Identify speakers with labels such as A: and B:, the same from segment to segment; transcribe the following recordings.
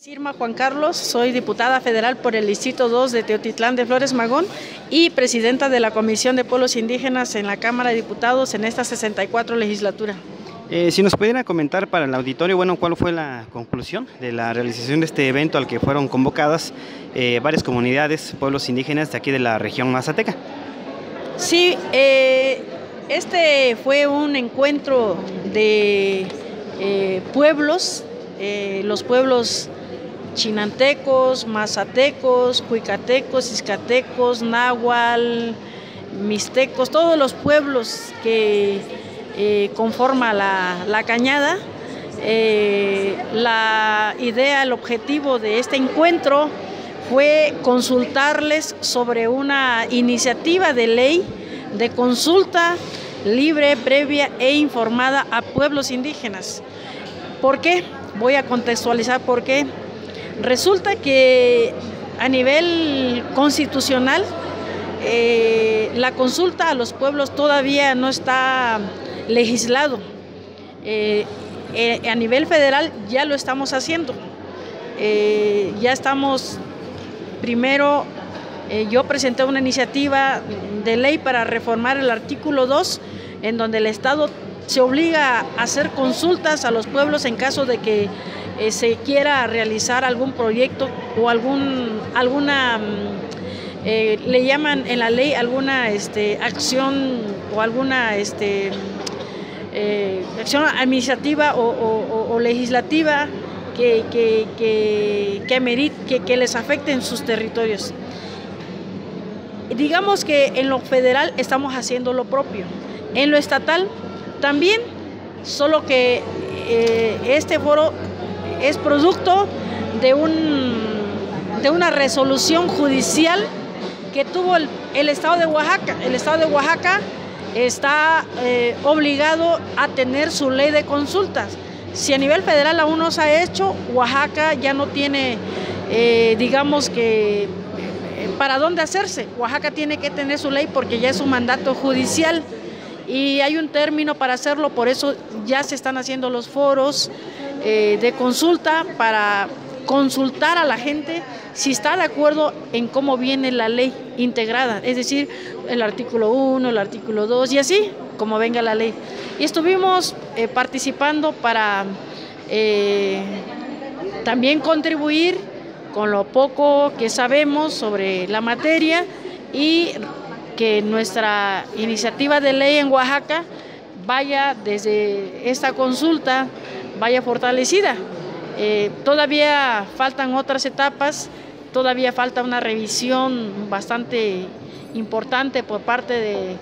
A: Irma Juan Carlos, soy diputada federal por el Distrito 2 de Teotitlán de Flores Magón y presidenta de la Comisión de Pueblos Indígenas en la Cámara de Diputados en esta 64 legislatura.
B: Si nos pudiera comentar para el auditorio, ¿cuál fue la conclusión de la realización de este evento al que fueron convocadas varias comunidades, pueblos indígenas de aquí de la región mazateca?
A: Sí, este fue un encuentro de pueblos, los pueblos chinantecos, mazatecos, cuicatecos, izcatecos, náhuatl, mixtecos, todos los pueblos que conforman la cañada. La idea, el objetivo de este encuentro fue consultarles sobre una iniciativa de ley de consulta libre, previa e informada a pueblos indígenas. ¿Por qué? Voy a contextualizar por qué. Resulta que a nivel constitucional la consulta a los pueblos todavía no está legislado. A nivel federal ya lo estamos haciendo. Ya estamos, primero yo presenté una iniciativa de ley para reformar el artículo 2, en donde el Estado se obliga a hacer consultas a los pueblos en caso de que se quiera realizar algún proyecto o alguna, le llaman en la ley alguna acción o alguna acción administrativa o legislativa que les afecte en sus territorios. Digamos que en lo federal estamos haciendo lo propio, en lo estatal también, solo que este foro es producto de una resolución judicial que tuvo el Estado de Oaxaca. El Estado de Oaxaca está obligado a tener su ley de consultas. Si a nivel federal aún no se ha hecho, Oaxaca ya no tiene, digamos que, para dónde hacerse. Oaxaca tiene que tener su ley porque ya es un mandato judicial y hay un término para hacerlo, por eso ya se están haciendo los foros de consulta para consultar a la gente si está de acuerdo en cómo viene la ley integrada, es decir, el artículo 1, el artículo 2 y así como venga la ley. Y estuvimos participando para también contribuir con lo poco que sabemos sobre la materia y que nuestra iniciativa de ley en Oaxaca vaya desde esta consulta, vaya fortalecida. Todavía faltan otras etapas, todavía falta una revisión bastante importante por parte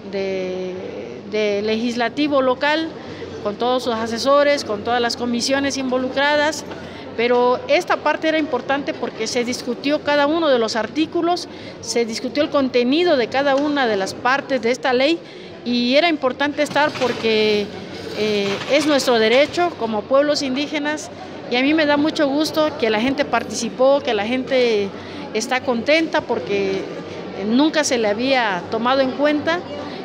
A: de legislativo local, con todos sus asesores, con todas las comisiones involucradas, pero esta parte era importante porque se discutió cada uno de los artículos, se discutió el contenido de cada una de las partes de esta ley y era importante estar porque es nuestro derecho como pueblos indígenas y a mí me da mucho gusto que la gente participó, que la gente está contenta porque nunca se le había tomado en cuenta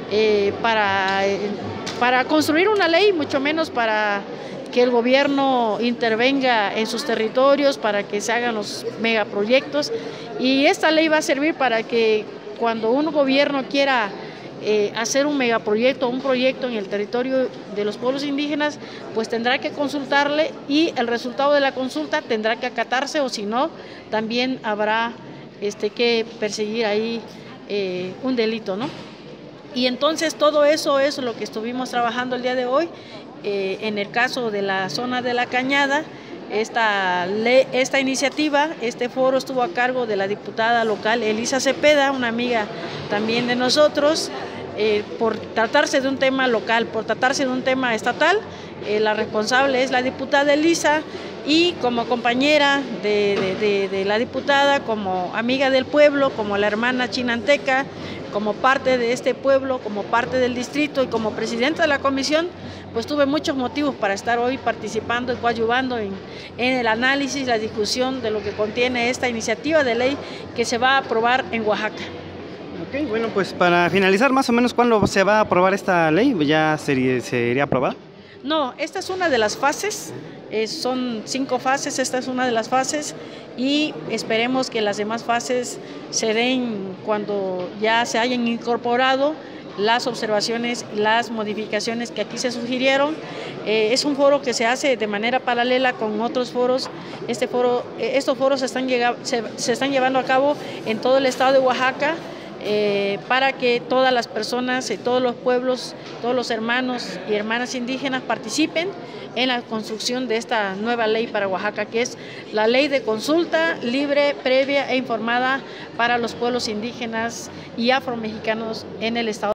A: para construir una ley, mucho menos para que el gobierno intervenga en sus territorios, para que se hagan los megaproyectos. Y esta ley va a servir para que cuando un gobierno quiera hacer un megaproyecto, un proyecto en el territorio de los pueblos indígenas, pues tendrá que consultarle y el resultado de la consulta tendrá que acatarse o si no, también habrá que perseguir ahí un delito, ¿no? Y entonces todo eso es lo que estuvimos trabajando el día de hoy. En el caso de la zona de la Cañada, esta iniciativa, este foro estuvo a cargo de la diputada local Elisa Cepeda, una amiga también de nosotros, por tratarse de un tema local, por tratarse de un tema estatal, la responsable es la diputada Elisa y como compañera de la diputada, como amiga del pueblo, como la hermana chinanteca, como parte de este pueblo, como parte del distrito y como presidenta de la comisión, pues tuve muchos motivos para estar hoy participando y coadyuvando en el análisis, la discusión de lo que contiene esta iniciativa de ley que se va a aprobar en Oaxaca.
B: Ok, pues para finalizar, más o menos, ¿cuándo se va a aprobar esta ley? ¿Ya sería aprobada?
A: No, esta es una de las fases Son 5 fases, esta es una de las fases y esperemos que las demás fases se den cuando ya se hayan incorporado las observaciones, las modificaciones que aquí se sugirieron. Es un foro que se hace de manera paralela con otros foros. Estos foros se están llevando a cabo en todo el estado de Oaxaca, para que todas las personas, todos los pueblos, todos los hermanos y hermanas indígenas participen en la construcción de esta nueva ley para Oaxaca, que es la ley de consulta libre, previa e informada para los pueblos indígenas y afromexicanos en el estado.